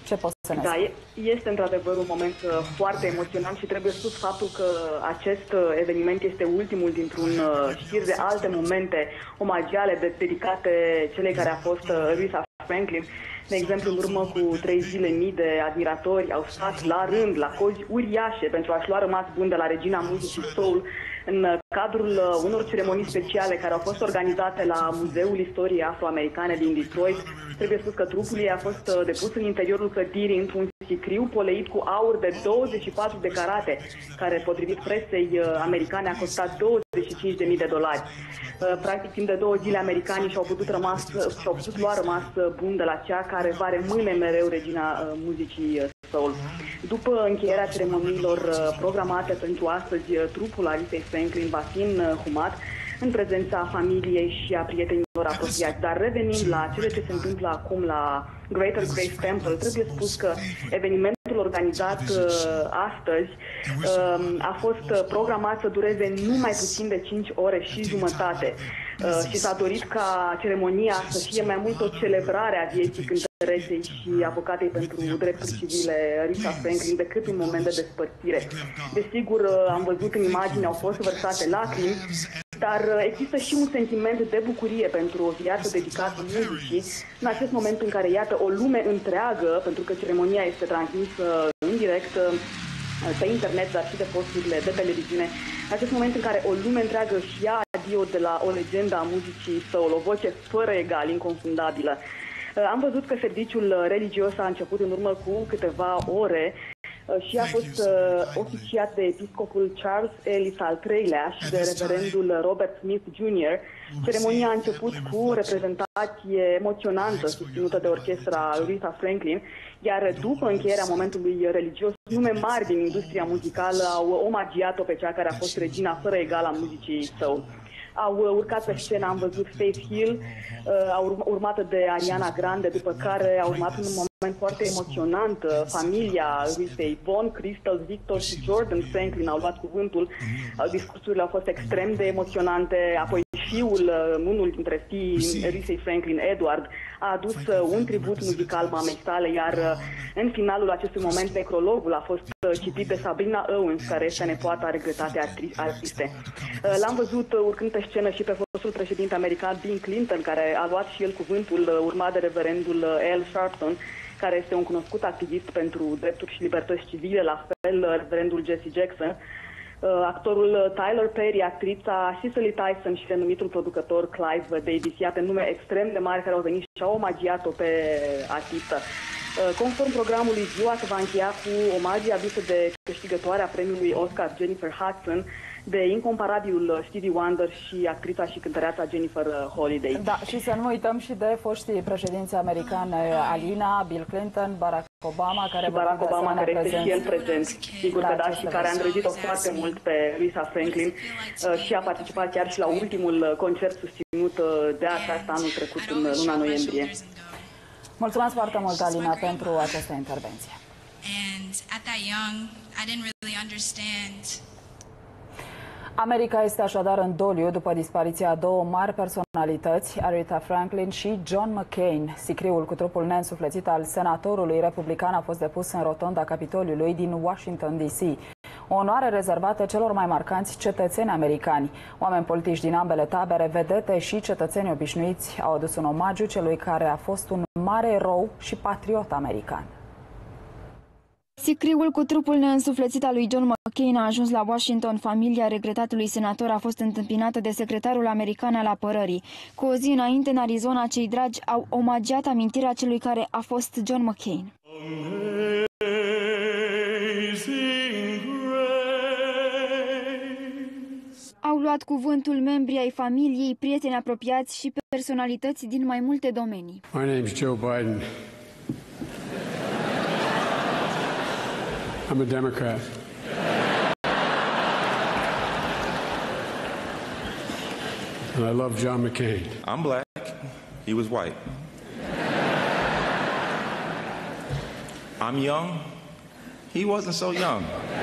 Da, este într-adevăr un moment foarte emoționant și trebuie spus faptul că acest eveniment este ultimul dintr-un șir de alte momente omagiale de, dedicate celei care a fost Aretha Franklin. De exemplu, în urmă cu trei zile, mii de admiratori au stat la rând, la cozi uriașe, pentru a-și lua rămas bun de la regina muzicii soul, în cadrul unor ceremonii speciale care au fost organizate la Muzeul Istoriei Afroamericane din Detroit. Trebuie spus că trupul ei a fost depus în interiorul clădirii într-un sicriu poleit cu aur de douăzeci și patru de carate, care, potrivit presei americane, a costat douăzeci și cinci de mii de dolari. Practic, timp de două zile, americanii și-au putut, rămas, și-au putut lua rămas bun de la cea care va rămâne mereu regina muzicii soul. După încheierea ceremoniilor programate pentru astăzi, trupul Arethei Franklin va fi înhumat în prezența familiei și a prietenilor apropiați. Dar revenind la cele ce se întâmplă acum la Greater Grace Temple, trebuie spus că evenimentul organizat uh, astăzi uh, a fost programat să dureze nu mai puțin de cinci ore și jumătate. Uh, și s-a dorit ca ceremonia să fie mai mult o celebrare a vieții cântăreței și avocatei pentru drepturi civile Aretha Franklin decât un moment de despărțire. Desigur, uh, am văzut în imagini, au fost vărsate lacrimi, dar există și un sentiment de bucurie pentru o viață dedicată muzicii, în acest moment în care, iată, o lume întreagă, pentru că ceremonia este transmisă în direct pe internet, dar și de posturile de televiziune, în acest moment în care o lume întreagă își ia adio de la o legendă a muzicii soul, o voce fără egal, inconfundabilă. Am văzut că serviciul religios a început în urmă cu câteva ore și a fost uh, oficiat de episcopul Charles Ellis al treilea și de reverendul Robert Smith junior Ceremonia a început cu o reprezentație emoționantă susținută de orchestra Aretha Franklin, iar după încheierea momentului religios, nume mari din industria muzicală au omagiat-o pe cea care a fost regina fără egal a muzicii soul. Au urcat pe scenă, am văzut Faith Hill, uh, urmată de Ariana Grande, după care a urmat un moment foarte emoționant. Familia Arethei, Von, Crystal, Victor și Jordan Franklin au luat cuvântul. Discursurile au fost extrem de emoționante. Apoi fiul, unul dintre fiii Arethei Franklin, Edward, a adus un tribut muzical mamei sale, iar în finalul acestui moment necrologul a fost citit de Sabrina Owens, care este nepoata regretate artiste. L-am văzut urcând pe scenă și pe fostul președinte american Bill Clinton, care a luat și el cuvântul, urmat de reverendul Al Sharpton, care este un cunoscut activist pentru drepturi și libertăți civile, la fel reverendul Jesse Jackson, actorul Tyler Perry, actrița Cicely Tyson și renumitul producător Clive Davis, iată nume extrem de mari care au venit și au omagiat-o pe artistă. Conform programului, ziua se va încheia cu omagii aduse de câștigătoarea premiului Oscar Jennifer Hudson, de incomparabilul Stevie Wonder și actrița și cântăreața Jennifer Holliday. Da, și să nu uităm și de foștii președinți americani, Alina, Bill Clinton, Barack Obama, care, și Barack Obama, care este și el prezent, sigur că da, și care a îndrăgit-o foarte mult pe Aretha Franklin și a participat chiar și la ultimul concert susținut de aceasta anul trecut, în luna noiembrie. Mulțumesc foarte mult, Alina, pentru această intervenție. And at that young, I didn't really understand. America este așadar în doliu după dispariția a două mari personalități, Aretha Franklin și John McCain. Sicriul cu trupul neînsuflețit al senatorului republican a fost depus în rotonda Capitoliului din Washington D C. O onoare rezervată celor mai marcanți cetățeni americani. Oameni politici din ambele tabere, vedete și cetățeni obișnuiți au adus un omagiu celui care a fost un mare erou și patriot american. Sicriul cu trupul neînsuflețit al lui John McCain a ajuns la Washington. Familia regretatului senator a fost întâmpinată de secretarul american al apărării. Cu o zi înainte, în Arizona, cei dragi au omagiat amintirea celui care a fost John McCain. Au luat cuvântul membrii ai familiei, prieteni apropiați și personalități din mai multe domenii. My name is Joe Biden. I'm a Democrat. And I love John McCain. I'm black. He was white. I'm young. He wasn't so young.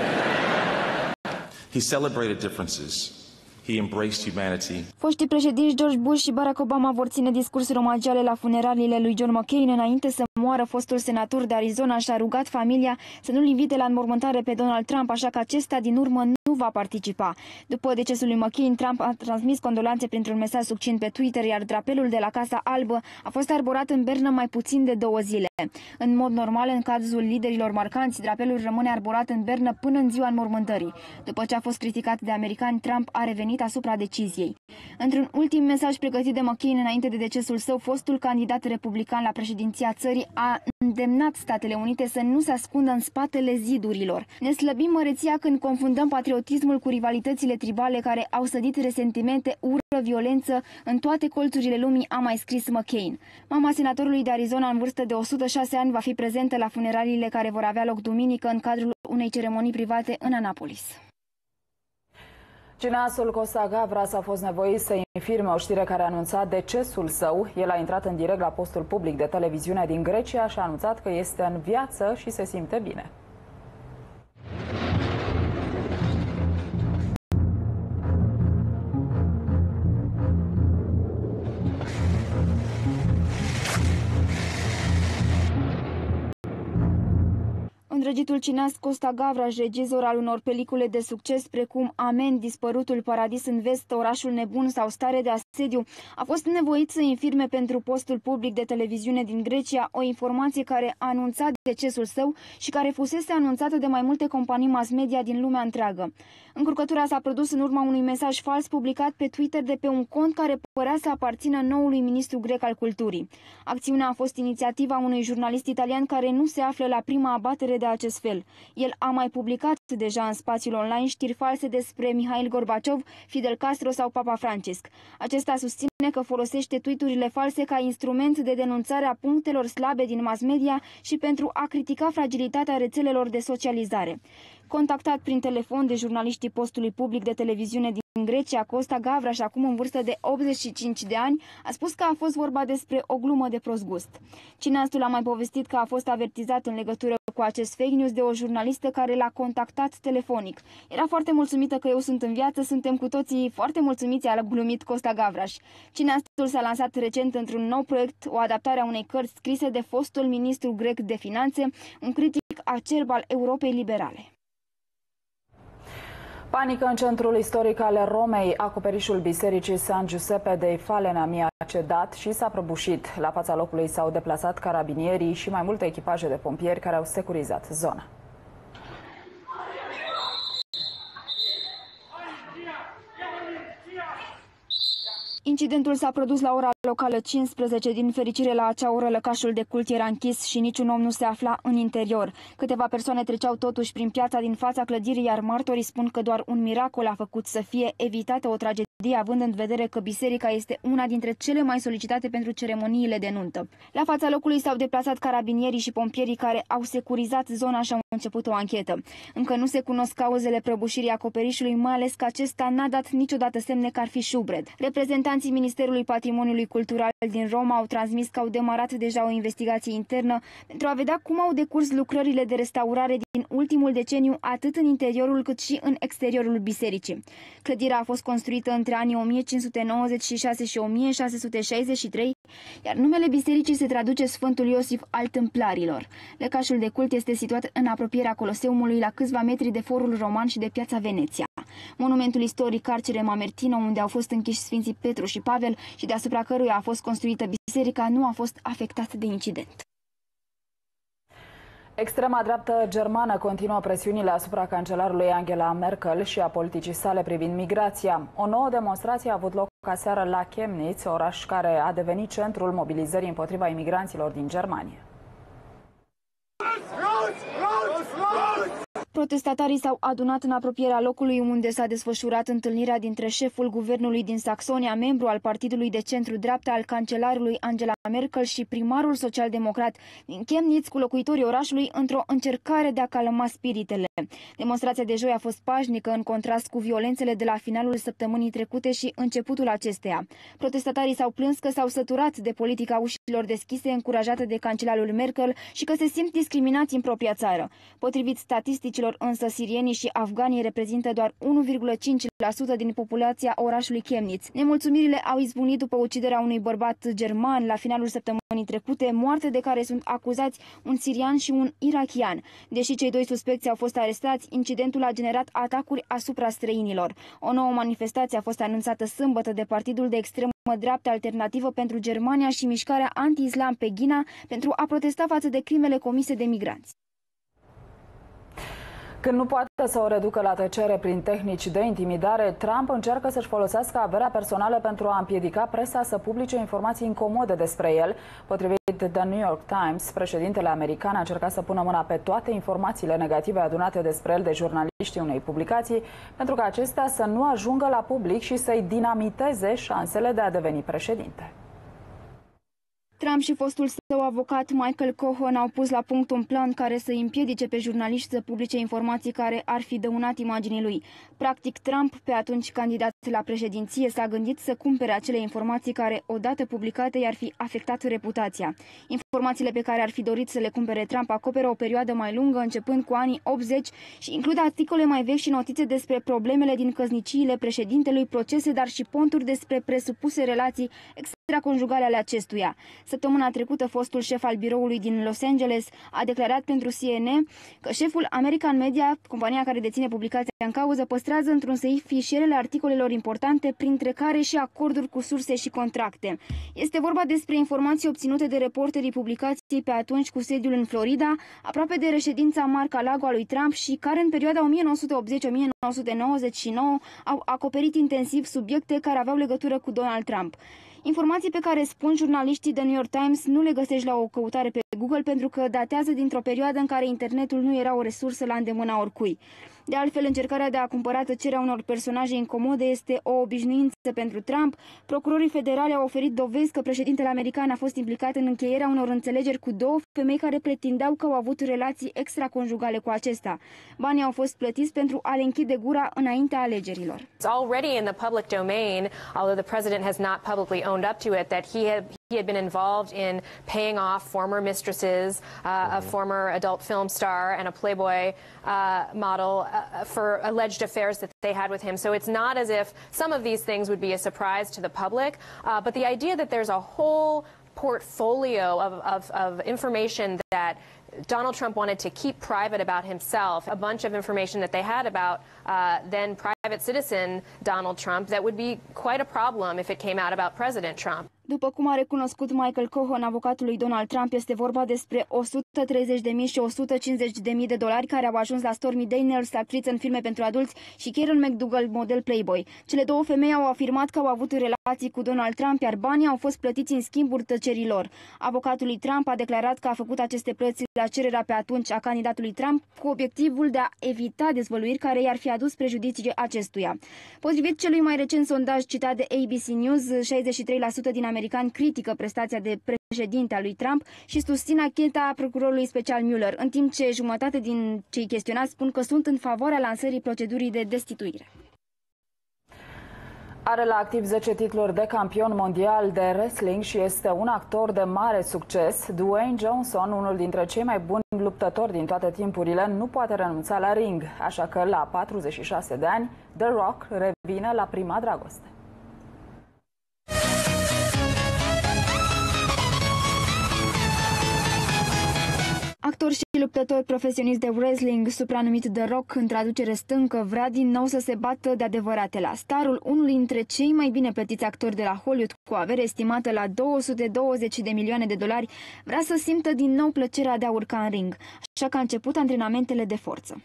He celebrated differences. He embraced humanity. Foștii președinți George Bush și Barack Obama vor ține discursuri omagiale la funeraliile lui John McCain înainte să moară, fostul senator de Arizona și-a rugat familia să nu-l invite la înmormântare pe Donald Trump, așa că acesta din urmă nu va participa. După decesul lui McCain, Trump a transmis condolanțe printr-un mesaj succint pe Twitter, iar drapelul de la Casa Albă a fost arborat în Berna mai puțin de două zile. În mod normal, în cazul liderilor marcanți, drapelul rămâne arborat în Berna până în ziua înmormântării. După ce a fost criticat de americani, Trump a revenit asupra deciziei. Într-un ultim mesaj pregătit de McCain înainte de decesul său, fostul candidat republican la președinția țării a îndemnat Statele Unite să nu se ascundă în spatele zidurilor. Ne slăbim măreția când confundăm patriotismul cu rivalitățile tribale care au sădit resentimente, ură, violență în toate colțurile lumii, a mai scris McCain. Mama senatorului de Arizona în vârstă de o sută șase ani va fi prezentă la funeraliile care vor avea loc duminică în cadrul unei ceremonii private în Annapolis. Cineastul Costa Gavras a fost nevoit să infirme o știre care anunța decesul său. El a intrat în direct la postul public de televiziune din Grecia și a anunțat că este în viață și se simte bine. Îndrăgitul cineast Costa Gavras, regizor al unor pelicule de succes precum Amen, Dispărutul, Paradis în Vest, Orașul Nebun sau Stare de asediu, a fost nevoit să infirme pentru postul public de televiziune din Grecia o informație care anunța decesul său și care fusese anunțată de mai multe companii mass media din lumea întreagă. Încurcătura s-a produs în urma unui mesaj fals publicat pe Twitter de pe un cont care părea să aparțină noului ministru grec al culturii. Acțiunea a fost inițiativa unui jurnalist italian care nu se află la prima abatere de acest fel. El a mai publicat deja în spațiul online știri false despre Mihail Gorbaciov, Fidel Castro sau Papa Francisc. Acesta susține că folosește tweet-urile false ca instrument de denunțare a punctelor slabe din mass media și pentru a critica fragilitatea rețelelor de socializare. Contactat prin telefon de jurnaliștii postului public de televiziune din Grecia, Costa Gavras, acum în vârstă de optzeci și cinci de ani, a spus că a fost vorba despre o glumă de prost gust. Cineastul a mai povestit că a fost avertizat în legătură cu acest fake news de o jurnalistă care l-a contactat telefonic. Era foarte mulțumită că eu sunt în viață, suntem cu toții foarte mulțumiți, a glumit Costa Gavras. Cineastul s-a lansat recent într-un nou proiect, o adaptare a unei cărți scrise de fostul ministru grec de finanțe, un critic acerb al Europei liberale. Panică în centrul istoric al Romei. Acoperișul bisericii San Giuseppe dei Falenami a cedat și s-a prăbușit. La fața locului s-au deplasat carabinierii și mai multe echipaje de pompieri care au securizat zona. Incidentul s-a produs la ora locală cincisprezece. Din fericire, la acea oră lăcașul de cult era închis și niciun om nu se afla în interior. Câteva persoane treceau totuși prin piața din fața clădirii, iar martorii spun că doar un miracol a făcut să fie evitată o tragedie, având în vedere că biserica este una dintre cele mai solicitate pentru ceremoniile de nuntă. La fața locului s-au deplasat carabinierii și pompierii care au securizat zona și au început o anchetă. Încă nu se cunosc cauzele prăbușirii acoperișului, mai ales că acesta n-a dat niciodată semne că ar fi șubred. Reprezentanții Ministerului Patrimoniului Cultural din Roma au transmis că au demarat deja o investigație internă pentru a vedea cum au decurs lucrările de restaurare din ultimul deceniu, atât în interiorul cât și în exteriorul bisericii. Clădirea a fost construită între anii o mie cinci sute nouăzeci și șase și o mie șase sute șaizeci și trei, iar numele bisericii se traduce Sfântul Iosif al Tâmplarilor. Lăcașul de cult este situat în apropierea Coloseumului, la câțiva metri de forul roman și de piața Veneția. Monumentul istoric Carcere Mamertino, unde au fost închiși Sfinții Petru și Pavel și deasupra căruia a fost construită biserica, nu a fost afectat de incident. Extrema dreaptă germană continuă presiunile asupra cancelarului Angela Merkel și a politicii sale privind migrația. O nouă demonstrație a avut loc aseară la Chemnitz, oraș care a devenit centrul mobilizării împotriva imigranților din Germania. Protestatarii s-au adunat în apropierea locului unde s-a desfășurat întâlnirea dintre șeful guvernului din Saxonia, membru al partidului de centru-dreapta al cancelarului Angela Merkel, și primarul social-democrat din Chemnitz cu locuitorii orașului într-o încercare de a calma spiritele. Demonstrația de joi a fost pașnică, în contrast cu violențele de la finalul săptămânii trecute și începutul acesteia. Protestatarii s-au plâns că s-au săturat de politica ușilor deschise încurajată de cancelarul Merkel și că se simt discriminați în propria țară. Potrivit statisticilor refugiaților, însă sirienii și afganii reprezintă doar unu virgulă cinci la sută din populația orașului Chemnitz. Nemulțumirile au izbunit după uciderea unui bărbat german la finalul săptămânii trecute, moarte de care sunt acuzați un sirian și un irachian. Deși cei doi suspecți au fost arestați, incidentul a generat atacuri asupra străinilor. O nouă manifestație a fost anunțată sâmbătă de partidul de extremă dreaptă Alternativă pentru Germania și mișcarea anti-islam pe Ghina pentru a protesta față de crimele comise de migranți. Când nu poate să o reducă la tăcere prin tehnici de intimidare, Trump încearcă să-și folosească averea personală pentru a împiedica presa să publice informații incomode despre el. Potrivit The New York Times, președintele american a încercat să pună mâna pe toate informațiile negative adunate despre el de jurnaliștii unei publicații, pentru ca acestea să nu ajungă la public și să-i dinamiteze șansele de a deveni președinte. Trump și fostul său avocat Michael Cohen au pus la punct un plan care să îi împiedice pe jurnaliști să publice informații care ar fi dăunat imaginii lui. Practic, Trump, pe atunci candidat la președinție, s-a gândit să cumpere acele informații care, odată publicate, i-ar fi afectat reputația. Informațiile pe care ar fi dorit să le cumpere Trump acoperă o perioadă mai lungă, începând cu anii optzeci, și includ articole mai vechi și notițe despre problemele din căsniciile președintelui, procese, dar și ponturi despre presupuse relații extraconjugale ale acestuia. Săptămâna trecută, fostul șef al biroului din Los Angeles a declarat pentru C N N că șeful American Media, compania care deține publicația în cauză, păstrează într-un seif fișierele articolelor importante, printre care și acorduri cu surse și contracte. Este vorba despre informații obținute de reporterii publicației pe atunci cu sediul în Florida, aproape de reședința Mar-a-Lago a lui Trump, și care în perioada o mie nouă sute optzeci - o mie nouă sute nouăzeci și nouă au acoperit intensiv subiecte care aveau legătură cu Donald Trump. Informații pe care, spun jurnaliștii The New York Times, nu le găsești la o căutare pe Google pentru că datează dintr-o perioadă în care internetul nu era o resursă la îndemâna oricui. De altfel, încercarea de a cumpăra tăcerea unor personaje incomode este o obișnuință pentru Trump. Procurorii federali au oferit dovezi că președintele american a fost implicat în încheierea unor înțelegeri cu două femei care pretindeau că au avut relații extraconjugale cu acesta. Banii au fost plătiți pentru a le închide gura înaintea alegerilor. It's already in the public domain, although the president has not publicly owned up to it, that he had He had been involved in paying off former mistresses, uh, a former adult film star and a Playboy uh, model uh, for alleged affairs that they had with him. So it's not as if some of these things would be a surprise to the public, uh, but the idea that there's a whole portfolio of, of, of information that Donald Trump wanted to keep private about himself, a bunch of information that they had about uh, then private citizen Donald Trump, that would be quite a problem if it came out about President Trump. După cum a recunoscut Michael Cohen, avocatul lui Donald Trump, este vorba despre o sută treizeci de mii și o sută cincizeci de mii de dolari care au ajuns la Stormy Daniels, actriță în filme pentru adulți, și Karen McDougal, model Playboy. Cele două femei au afirmat că au avut relații cu Donald Trump, iar banii au fost plătiți în schimbul tăcerilor. Avocatul lui Trump a declarat că a făcut aceste plăți la cererea pe atunci a candidatului Trump, cu obiectivul de a evita dezvăluiri care i-ar fi adus prejudicii acestuia. Potrivit celui mai recent sondaj citat de A B C News, șaizeci și trei la sută din americani critică prestația de președinte a lui Trump și susțin ancheta procurorului special Mueller, în timp ce jumătate din cei chestionați spun că sunt în favoarea lansării procedurii de destituire. Are la activ zece titluri de campion mondial de wrestling și este un actor de mare succes. Dwayne Johnson, unul dintre cei mai buni luptători din toate timpurile, nu poate renunța la ring, așa că la patruzeci și șase de ani, The Rock revine la prima dragoste. Actor și luptător profesionist de wrestling, supranumit The Rock, în traducere stâncă, vrea din nou să se bată de adevăratele. Starul, unul dintre cei mai bine plătiți actori de la Hollywood, cu avere estimată la două sute douăzeci de milioane de dolari, vrea să simtă din nou plăcerea de a urca în ring, așa că a început antrenamentele de forță.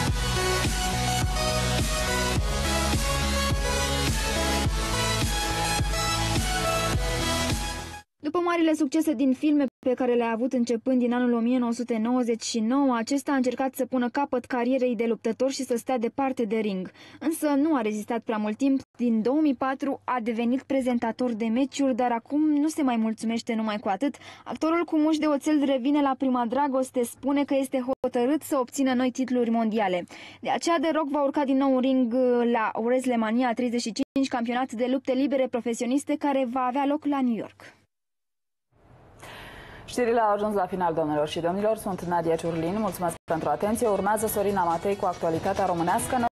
După marile succese din filme pe care le-a avut începând din anul o mie nouă sute nouăzeci și nouă, acesta a încercat să pună capăt carierei de luptător și să stea departe de ring. Însă nu a rezistat prea mult timp. Din două mii patru a devenit prezentator de meciuri, dar acum nu se mai mulțumește numai cu atât. Actorul cu mușchi de oțel revine la prima dragoste, spune că este hotărât să obțină noi titluri mondiale. De aceea The Rock va urca din nou în ring la WrestleMania treizeci și cinci, campionat de lupte libere profesioniste care va avea loc la New York. Știrile au ajuns la final, domnilor și domnilor. Sunt Nadia Ciurlin. Mulțumesc pentru atenție. Urmează Sorina Matei cu actualitatea românească.